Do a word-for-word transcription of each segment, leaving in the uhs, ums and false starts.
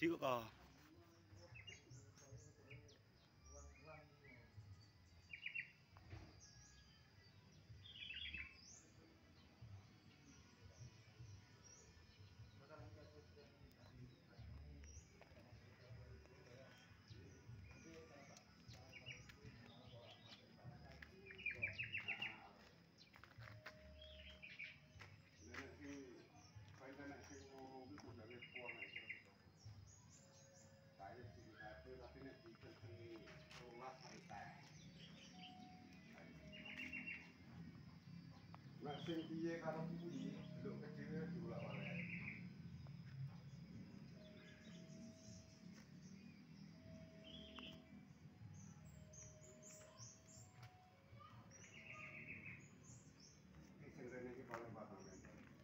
gede kok. Nek sing piye karo kuwi, delok kecilnya diulak-alik. Iki sing rene iki paling paham kan.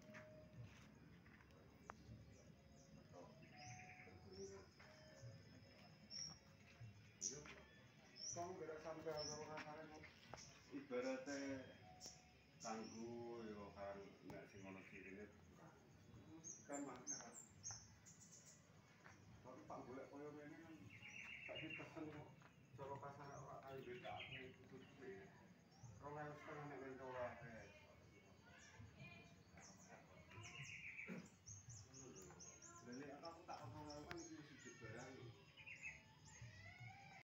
Yo, kamu gerak sampai karo kasare ibarate tangguh yo kan nek sing ono sirine kan mahal. Tapi tak golek koyo ngene kan tak dipesen kok cara kasar ora kali beda aku kudu duwe. Rong ewu setengah nek nang ora